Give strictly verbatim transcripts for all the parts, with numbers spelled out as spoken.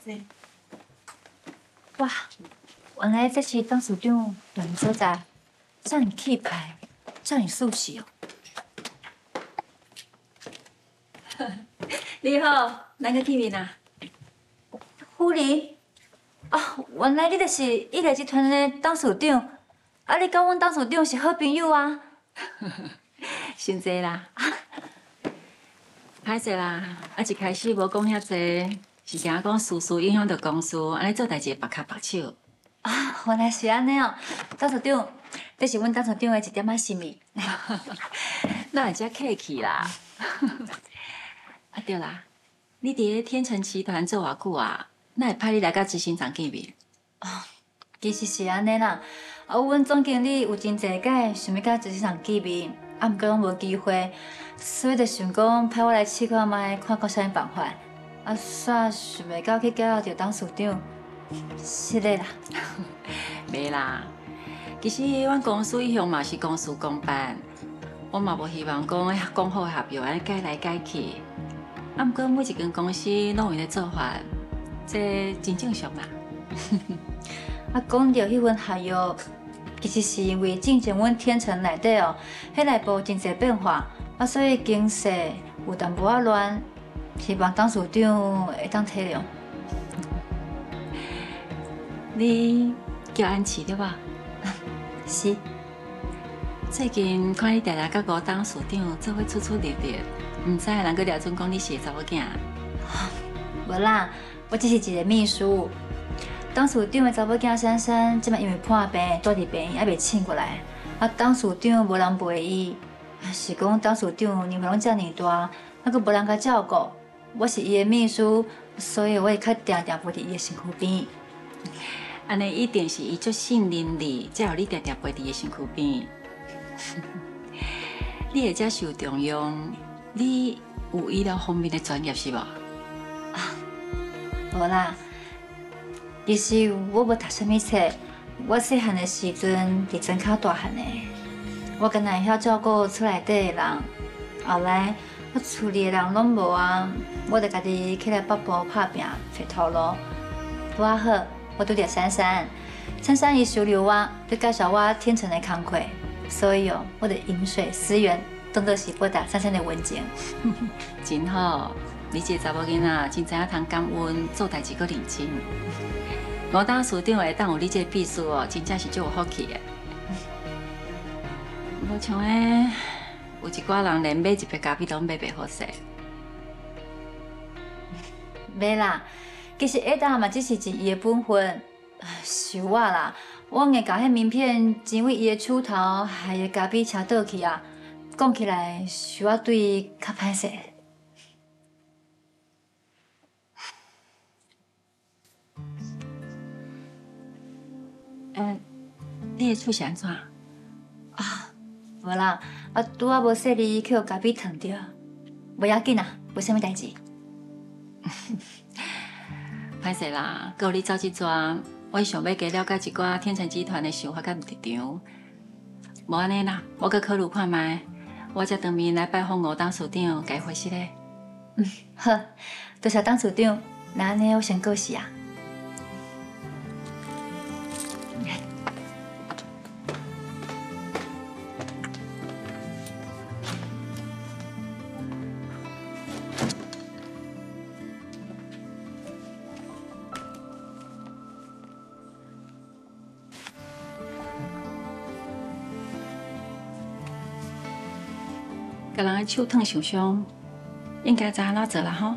是。哇，原来这是董事长住的所在，这么气派，这么舒适哦。你好，哪个见面啊？夫人。啊，原来你就是伊个集团的董事长，啊，你甲阮董事长是好朋友啊。 伤济啦，歹势啦，啊一开始无讲遐济，是惊讲事事影响到公司，安尼做代志白卡白手。 啊，原来是安尼哦，董事长，这是阮董事长的一点仔心意。 哪会遮客气啦？啊对啦，你伫咧天成集团做偌久啊？哪会派你来甲执行长见面？ 哦，其实是安尼啦，啊，阮总经理有真侪届想要甲执行长见面，啊，毋过拢无机会，所以就想讲派我来试看卖，看有啥物办法。啊，煞想袂到去搅到董事长，是嘞啦。 袂啦，其实阮公司一向嘛是公事公办，我嘛无希望讲讲好合约安尼改来改去。啊，毋过每一间公司拢有伊的做法，这真正常啦。 啊，讲到迄份合约，其实是因为进前阮天成内底哦，迄内部真侪变化，啊，所以经济有淡薄仔乱，希望董事长会当体谅。 你叫安琪对吧？ 是。 最近看你常常甲吴董事长做伙出出入入，毋知人阁了准讲你是个查某囝。 无啦，我只是一个秘书。董事长的查某囝珊珊，即摆因为破病，住伫病院，还袂醒过来。啊，董事长无人陪伊，是讲董事长年纪拢遮尔大，啊，阁无人甲照顾。我是伊的秘书，所以我会较定定陪伫伊的身躯边。 安尼一定是伊足信任你，才有你定定陪伫伊身躯边。你会遮受重用，你有医疗方面的专业是无？啊， 无啦。其实我无读啥物册，我细汉的时阵伫庄口大汉的，我敢若会晓照顾厝内底的人。后来我厝里的人拢无啊，我就家己起来北部打拼找头路。拄啊好，我拄着珊珊，珊珊伊收留我，佮介绍我天成的工课，所以哦，我就饮水思源，当作是报答珊珊的恩情。 真好，你这个查某囡仔真知影通感恩，做代志阁认真。吴董事长会当有你这个秘书哦，真正是足有福气的。无像诶，有一寡人连买一杯咖啡都买袂好势。 买啦，其实下当嘛只是尽伊的本分，是我啦。我硬甲迄名片钱为伊的厝头，害伊咖啡车倒去啊。讲起来是我对伊较歹势。 嗯，你的厝是安怎？ 啊，无啦，啊拄仔无细哩去互咖啡烫着，无要紧啦，无啥物代志。 歹势啦，佮你走这转，我想要加了解一寡天成集团的想法甲立场。无安尼啦，我佮考虑看卖，我才当面来拜访吴董事长，甲伊回息咧。 嗯，好，多谢董事长，那安尼我先告辞啊。 甲人的手烫受伤，应该知安怎做啦吼。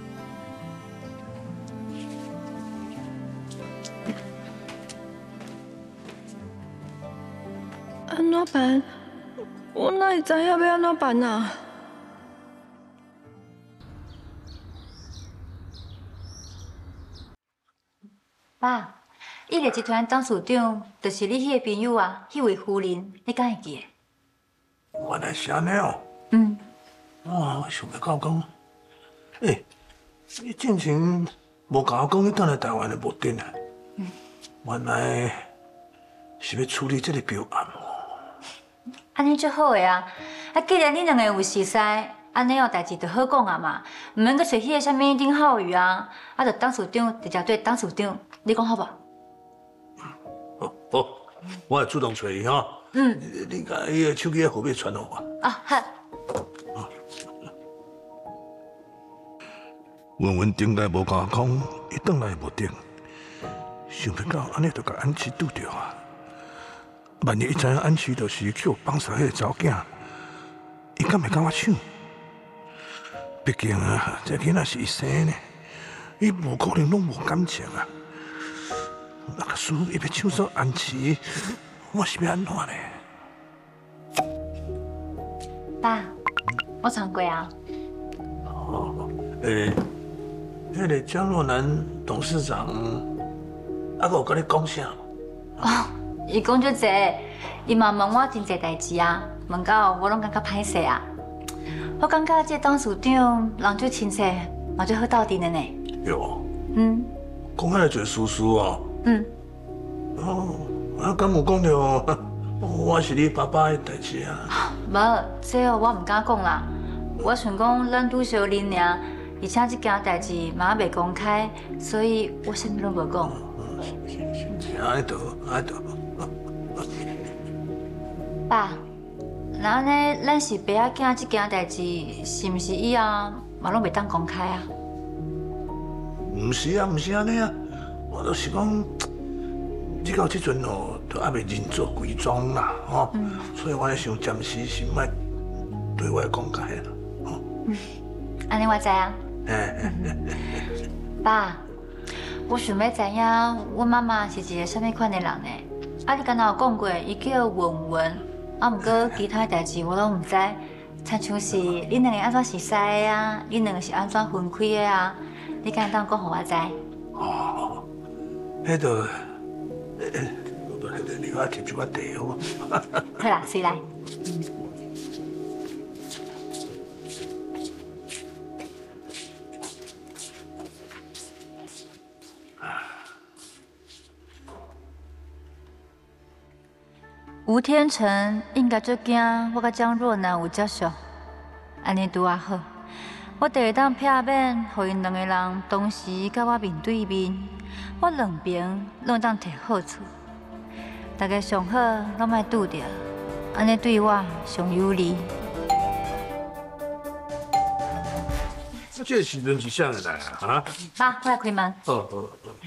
安怎办？我哪会知影要安怎办啊？ 爸，伊个集团董事长就是你迄个朋友啊，迄位夫人，你敢会记得？ 原来是安尼哦。 嗯。 啊，我想袂到讲，诶，你之前无甲我讲你等来台湾的目的呢？嗯。原来是要处理这个标案哦。 安尼足好个啊！啊，既然恁两个有熟识，安尼哦代志就好讲啊嘛，毋免阁找迄个啥物丁浩宇啊。 啊，就董事长直接对董事长，你讲好不？ 好，好，我会主动找伊哈。嗯，你甲伊个手机号码传互我。 啊，好。 文文顶来无甲我讲，伊转来无顶，想不到安尼就甲安琪拄着啊！万一伊知影安琪就是去帮杀迄个查某囝，伊敢会甲我抢？毕竟啊，这囡仔是伊生的，伊无可能拢无感情啊！那个事伊要抢走安琪，我是要安怎呢？ 爸，我传过啊。 哦，诶。迄个江若南董事长，啊，佮有甲你讲啥？ 哦，伊讲足济，伊嘛问我真济代志啊，问到我拢感觉歹势啊。我感觉这董事长人最亲切，嘛最好斗阵的呢。 哟， 嗯， 讲遐侪事事哦。 嗯。 哦，啊，敢有讲着我是你爸爸的代志啊？ 无，这我唔敢讲啦。我想讲咱拄小认尔。而且这件代志嘛未公开，所以我啥物拢无讲。 安得安得。 爸，那安尼咱是爸仔囝这件代志，是毋是以后嘛拢袂当公开啊？ 毋是啊，毋是安尼啊，我都是讲，你到这阵哦，都还未认做规装啦，吼、嗯，所以我咧想暂时是莫对外公开啦，吼、 嗯，安尼我知啊。爸，我想要知影，阮妈妈是一个什么款的人呢？啊，你敢若有讲过，伊叫文文，啊，毋过其他代志我拢毋知，亲像是恁两个安怎熟识的啊，恁两个是安怎分开的啊？你敢当讲互我知？ 哦，迄个，诶，迄个你我贴一块地好无？ 好啦，随来。吴天成应该最惊我甲江若楠有接触，安尼拄啊好，我就会当避免，互因两个人同时甲我面对面，我两边拢当摕好处。大家上好拢莫拄着，安尼对我上有利。 这个时阵是啥人来啊？啊？ 爸，我来开门。 好好好。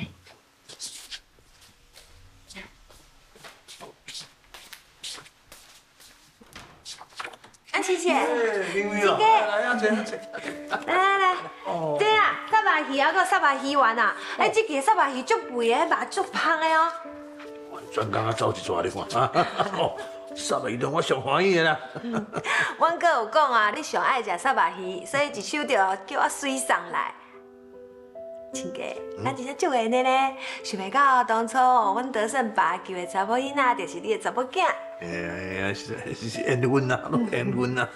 安琪姐， 林威哦，来啊，坐啊坐。 来来来，对啊，沙白鱼啊，个沙白鱼丸啊，哎，这个沙白鱼足肥的，肉足香的哦。 专工啊，走一撮你看啊！哦，沙白鱼汤我上欢喜的啦。 阮哥有讲啊，你上爱食沙白鱼，所以一手就叫我水送来。亲家，咱真正足缘的呢，想袂到当初哦，阮德胜爸救的查某囡仔，就是你的查某囝。 哎呀，是是是缘分呐，拢缘分呐。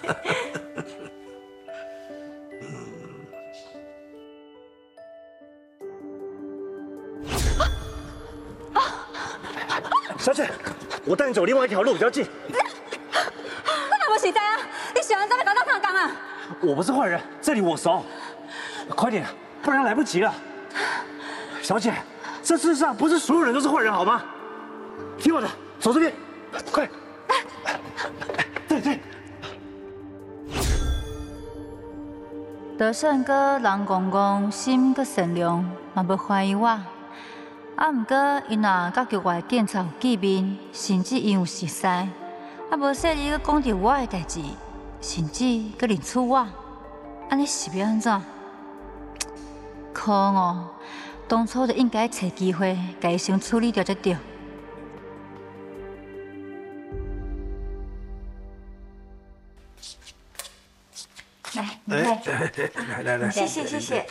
小姐，我带你走另外一条路比较近。 我哪无时间啊？你喜欢在那搞到上岗啊？ 我不是坏人，这里我熟。快点，不然来不及了。小姐，这世上不是所有人都是坏人，好吗？听我的，走这边，快。对对。 德胜哥人公公，心阁善良，嘛无怀疑我。啊，毋过伊若甲局外警察有见面，甚至因有熟识，啊无说伊阁讲着我的代志，甚至阁认出我，安尼是要安怎？可恶！当初就应该找机会，甲伊先处理掉才对。来，你看， 来来来， 谢谢谢谢。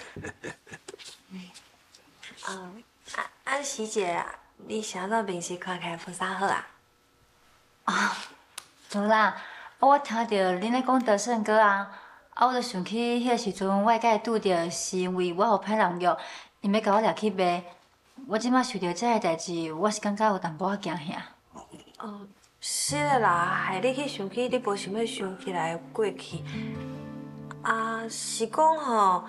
嗯，安安琪姐，你想到平时看起来不啥好啊？ 啊，无啦，我听到恁咧讲德胜哥啊，啊，我就想起迄个时阵，我甲伊拄着，是因为我有歹人药，因要甲我掠去卖。我即摆想到这个代志，我是感觉有淡薄仔惊吓。 哦，是的啦，害你去想起你无想要想起来过去。啊，是讲吼，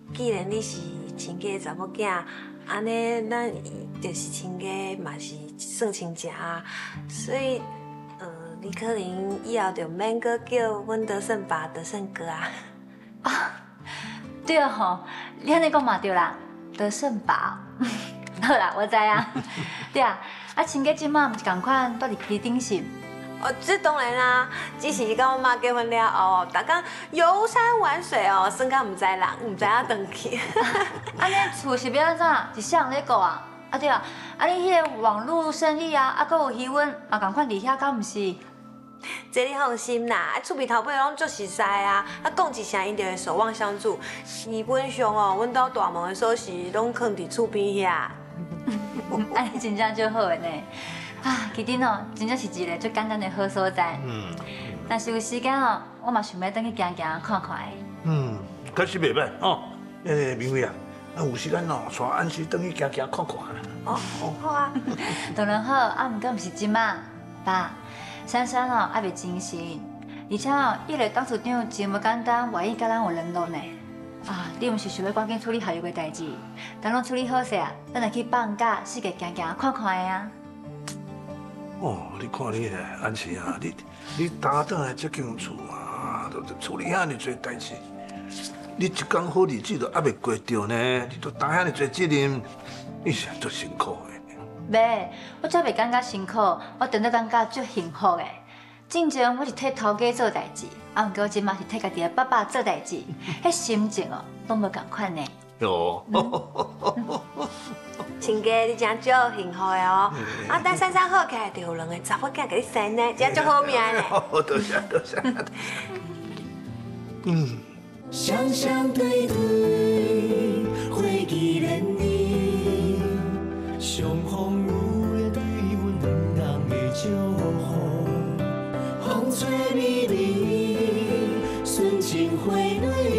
既然你是亲家的查某囝，安尼咱就是亲家嘛是算亲情啊，所以，呃，你可能以后就免阁叫阮德胜爸、德胜哥啊。 啊，对吼，你安尼讲嘛对啦，德胜爸。好啦，我知啊。对啊，啊亲家即马毋是共款住伫溪顶是？ 哦，这当然啦，只是甲我妈结婚了后，逐工游山玩水哦，算甲毋知人，毋知影转去。 安尼厝是要安怎？是谁人咧顾啊？啊对啊，啊你迄个网络生意啊，啊搁有鱼温，嘛共款伫遐，敢毋是？ 这你放心啦，厝边头尾拢足熟悉啊，啊讲一声，因就会守望相助。基本上哦，阮兜大门的锁匙拢囥伫厝边遐。 安尼真正就好个呢。啊，其实哦，真正是一个最简单的好所在。嗯。但是有时间哦，我嘛想要转去行行看看的。 嗯，确实袂歹哦。诶，明慧啊，啊有时间哦，带安时转去行行看看。 哦，好啊。 当然好，啊，毋过毋是即马，爸，珊珊哦还袂真心，而且哦，伊个当处长真无简单，愿意甲咱有联络呢。啊，你毋是想要赶紧处理下游个代志？等拢处理好势啊，咱来去放假，四界行行看看的啊。 哦，你看你咧，安琪啊，你你搭档来这间厝啊，都处理遐尼多代志，你一工好日子都还袂过着呢，你都担遐尼多责任，你是足辛苦的。 袂，我才袂感觉辛苦，我真正感觉足幸福的。进前我是替头家做代志，啊，毋过即马是替家己的爸爸做代志，迄心情哦，拢无共款呢。 哟。 亲家，你真足幸福的哦！啊，等珊珊好起来，就有两个查某囝给你生呢，真足好命呢。 好，多谢多谢。嗯。 双双对对，回忆连连，相逢有的对阮两人的祝福，风吹微微，纯情花蕊。